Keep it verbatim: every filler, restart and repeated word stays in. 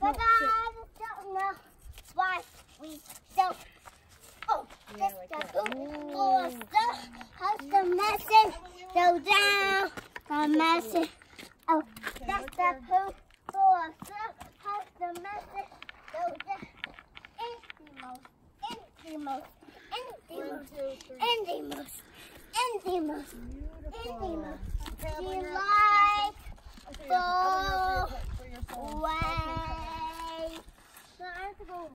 But I don't know why we don't. Oh, Yeah, just like the that. poop for stuff. How's the message? Go down. The message. Oh, that's the poop for stuff. How's the message? Go down. Endymos. Endymos. Endymos. Endymos. Endymos. Endymos. Do you like the way? So I have to go.